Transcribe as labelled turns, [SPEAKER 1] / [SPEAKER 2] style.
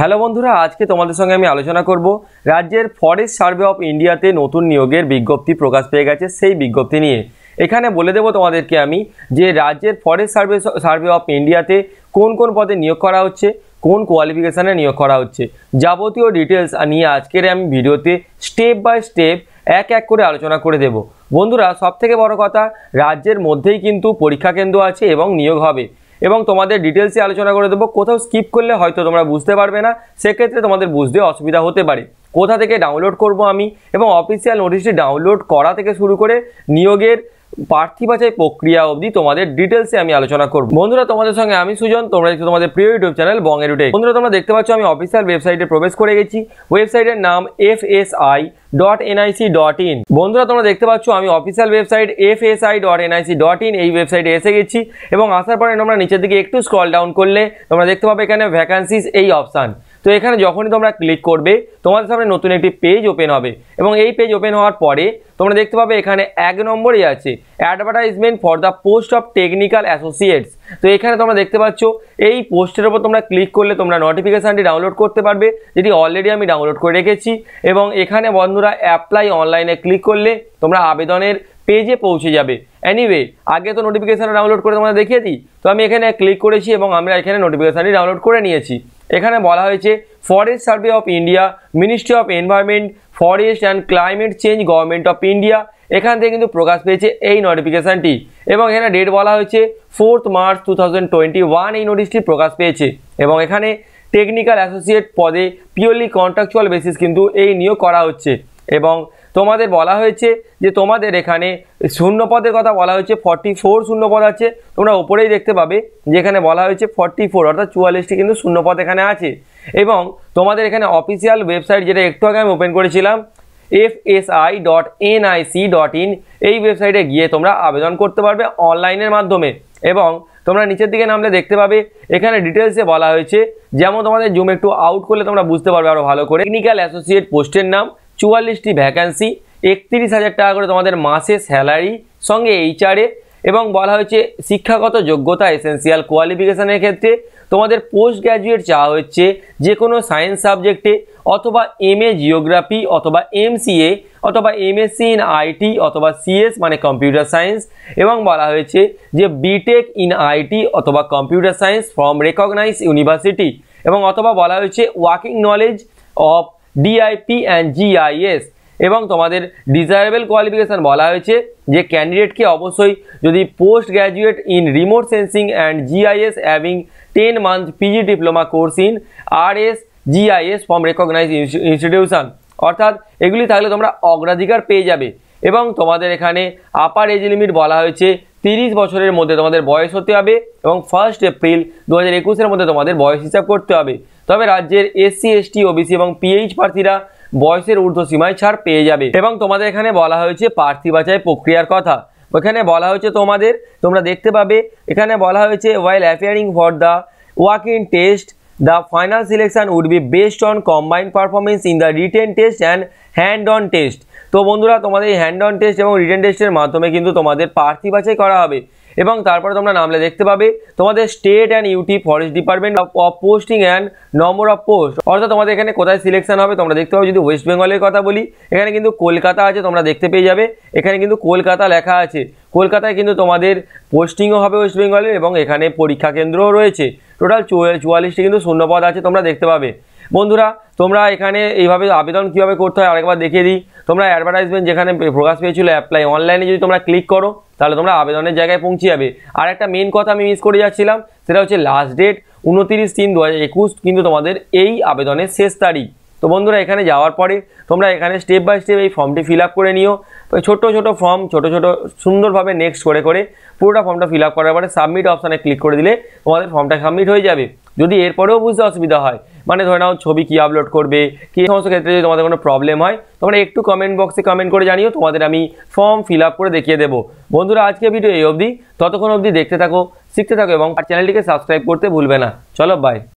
[SPEAKER 1] Hello বন্ধুরা, আজকে তোমাদের সঙ্গে আমি আলোচনা করব রাজ্যের ফরেস্ট সার্ভে অফ ইন্ডিয়াতে নতুন নিয়োগের বিজ্ঞপ্তি প্রকাশ পেয়ে গেছে সেই বিজ্ঞপ্তি নিয়ে। এখানে বলে দেবো তোমাদেরকে আমি যে রাজ্যের ফরেস্ট সার্ভে অফ ইন্ডিয়াতে কোন কোন পদে নিয়োগ করা হচ্ছে, কোন কোয়ালিফিকেশানে নিয়োগ করা হচ্ছে, যাবতীয় ডিটেলস নিয়ে আজকের আমি ভিডিওতে স্টেপ বাই স্টেপ এক এক করে আলোচনা করে দেব। বন্ধুরা, সবথেকে বড় কথা, রাজ্যের মধ্যেই কিন্তু পরীক্ষা কেন্দ্র আছে এবং নিয়োগ হবে এবং তোমাদের ডিটেলসে আলোচনা করে দেবো। কোথাও স্কিপ করলে হয়তো তোমরা বুঝতে পারবে না, সেক্ষেত্রে তোমাদের বুঝতে অসুবিধা হতে পারে। কোথা থেকে ডাউনলোড করব আমি এবং অফিসিয়াল নোটিশটি ডাউনলোড করা থেকে শুরু করে নিয়োগের প্রার্থী বাছাই প্রক্রিয়া অবধি তোমাদের ডিটেলসে আমি আলোচনা করব। বন্ধুরা, তোমাদের সঙ্গে আমি সুজন, তোমরা দেখছো তোমাদের প্রিয় ইউটিউব চ্যানেল বং এডুটেক। বন্ধুরা, তোমরা দেখতে পাচ্ছ আমি অফিসিয়াল ওয়েবসাইটে প্রবেশ করে গেছি। ওয়েবসাইটের নাম fsi.nic.in। বন্ধুরা, তোমরা দেখতে পাচ্ছ আমি অফিসিয়াল ওয়েবসাইট fsi.nic.in এই ওয়েবসাইটে এসে গেছি এবং আসার পরে তোমরা নিচের দিকে একটু স্ক্রল ডাউন করলে তোমরা দেখতে পাবে এখানে ভ্যাকান্সিজ এই অপশান। তো এখানে যখনই তোমরা ক্লিক করবে তোমাদের সামনে নতুন একটি পেজ ওপেন হবে এবং এই পেজ ওপেন হওয়ার পরে তোমরা দেখতে পাবে এখানে 1 নম্বরে আছে advertisement for the post of technical associates. তো এখানে তোমরা দেখতে পাচ্ছ এই পোস্টের উপর তোমরা ক্লিক করলে তোমরা নোটিফিকেশানটি ডাউনলোড করতে পারবে, যেটি অলরেডি আমি ডাউনলোড করে রেখেছি। এবং এখানে বন্ধুরা অ্যাপ্লাই অনলাইনে ক্লিক করলে তোমরা আবেদনের পেজে পৌঁছে যাবে। এনিওয়ে, আগে তো নোটিফিকেশানটা ডাউনলোড করে তোমরা দেখিয়ে দিই। তো আমি এখানে ক্লিক করেছি এবং আমরা এখানে নোটিফিকেশানটি ডাউনলোড করে নিয়েছি। এখানে বলা হয়েছে forest survey of India, ministry of environment, forest and climate change, government of India. এখান থেকে কিন্তু প্রকাশ পেয়েছে এই নোটিফিকেশানটি এবং এখানে ডেট বলা হয়েছে 4 মার্চ 2021 এই নোটিশটি প্রকাশ পেয়েছে। এবং এখানে টেকনিক্যাল অ্যাসোসিয়েট পদে পিওরলি কন্ট্রাকচুয়াল বেসিস কিন্তু এই নিয়োগ করা হচ্ছে। এবং তোমাদের বলা হয়েছে যে তোমাদের এখানে শূন্য পদের কথা বলা হয়েছে 44 শূন্য পদ আছে। তোমরা ওপরেই দেখতে পাবে যেখানে বলা হয়েছে 44 অর্থাৎ 44টি কিন্তু শূন্য পদ এখানে আছে। এবং তোমাদের এখানে অফিসিয়াল ওয়েবসাইট, যেটা একটু আগে আমি ওপেন করেছিলাম, fsi.nic.in এই ওয়েবসাইটে গিয়ে তোমরা আবেদন করতে পারবে অনলাইনের মাধ্যমে। এবং তোমরা নিচের দিকে নামলে দেখতে পাবে এখানে ডিটেলসে বলা হয়েছে, যেমন তোমাদের জুম একটু আউট করলে তোমরা বুঝতে পারবে আরও ভালো করে। টেকনিক্যাল অ্যাসোসিয়েট পোস্টের নাম, 44টি ভ্যাকান্সি, 31,000 টাকা করে তোমাদের মাসে স্যালারি, সঙ্গে এইচআরএ। এবং বলা হয়েছে শিক্ষাগত যোগ্যতা এসেন্সিয়াল কোয়ালিফিকেশানের ক্ষেত্রে তোমাদের পোস্ট গ্র্যাজুয়েট চাওয়া হচ্ছে যে কোনো সায়েন্স সাবজেক্টে, অথবা MA জিওগ্রাফি, অথবা MCA, অথবা MSc ইন আইটি, অথবা CS মানে কম্পিউটার সায়েন্স। এবং বলা হয়েছে যে বিটেক ইন আইটি অথবা computer science from recognise university. এবং অথবা বলা হয়েছে working knowledge of DIP and GIS। এবং তোমাদের ডিজায়ারেবল কোয়ালিফিকেশান বলা হয়েছে যে ক্যান্ডিডেটকে অবশ্যই যদি post graduate in remote sensing and GIS having 10 month PG diploma course in RSGIS from recognise institution, অর্থাৎ এগুলি থাকলে তোমরা অগ্রাধিকার পেয়ে যাবে। এবং তোমাদের এখানে আপার এজ লিমিট বলা হয়েছে 30 বছরের মধ্যে তোমাদের বয়স হতে হবে এবং 1 এপ্রিল 2021 মধ্যে তোমাদের বয়স হিসাব করতে হবে। তবে রাজ্যের SC ST OBC এবং PH প্রার্থীরা বয়সের ঊর্ধ্বসীমায় ছাড় পেয়ে যাবে। এবং তোমাদের এখানে বলা হয়েছে প্রার্থী বাছাই প্রক্রিয়ার কথা। ওখানে বলা হয়েছে তোমরা দেখতে পাবে এখানে বলা হয়েছে while appearing for the walk-in test, the final selection would be based on combined performance in the written test and hand-on test। তো বন্ধুরা, তোমাদের এই হ্যান্ড অন টেস্ট এবং রিটেন টেস্টের মাধ্যমে কিন্তু তোমাদের প্রার্থী বাছাই করা হবে। এবং তারপরে তোমরা নামলে দেখতে পাবে তোমাদের state and UT forest department of posting and number of post, অর্থাৎ তোমাদের এখানে কোথায় সিলেকশন হবে তোমরা দেখতে পাবে। যদি ওয়েস্ট বেঙ্গলের কথা বলি, এখানে কিন্তু কলকাতা আছে, তোমরা দেখতে পেয়ে যাবে এখানে কিন্তু কলকাতা লেখা আছে। কলকাতায় কিন্তু তোমাদের পোস্টিংও হবে ওয়েস্ট বেঙ্গলের এবং এখানে পরীক্ষা কেন্দ্রও রয়েছে। টোটাল 44টি কিন্তু শূন্যপদ আছে, তোমরা দেখতে পাবে। বন্ধুরা, তোমরা এখানে এইভাবে আবেদন কীভাবে করতে হয় আরেকবার দেখিয়ে দিই। তোমরা অ্যাডভার্টাইজমেন্ট যেখানে প্রকাশ পেয়েছিল অ্যাপ্লাই অনলাইনে যদি তোমরা ক্লিক করো তাহলে তোমরা আবেদনের জায়গায় পৌঁছে যাবে। আর একটা মেন কথা আমি মিস করে যাচ্ছিলাম, সেটা হচ্ছে লাস্ট ডেট 29/3/2021 কিন্তু তোমাদের এই আবেদনের শেষ তারিখ। তো বন্ধুরা, এখানে যাওয়ার পরে তোমরা এখানে স্টেপ বাই স্টেপ এই ফর্মটি ফিল আপ করে নিও। ছোটো ছোটো ফর্ম ছোটো সুন্দরভাবে নেক্সট করে পুরোটা ফর্মটা ফিল আপ করার পরে সাবমিট অপশানে ক্লিক করে দিলে তোমাদের ফর্মটা সাবমিট হয়ে যাবে। যদি এরপরেও বুঝতে অসুবিধা হয়, মানে ধরে নাও ছবি কী আপলোড করবে, কী সমস্ত ক্ষেত্রে যদি তোমাদের কোনো প্রবলেম হয়, তোমরা একটু কমেন্ট বক্সে কমেন্ট করে জানিও, তোমাদের আমি ফর্ম ফিল আপ করে দেখিয়ে দেবো। বন্ধুরা, আজকে ভিডিও এই অবধি, ততক্ষণ অবধি দেখতে থাকো, শিখতে থাকো এবং চ্যানেলটিকে সাবস্ক্রাইব করতে ভুলবে না। চলো, বাই।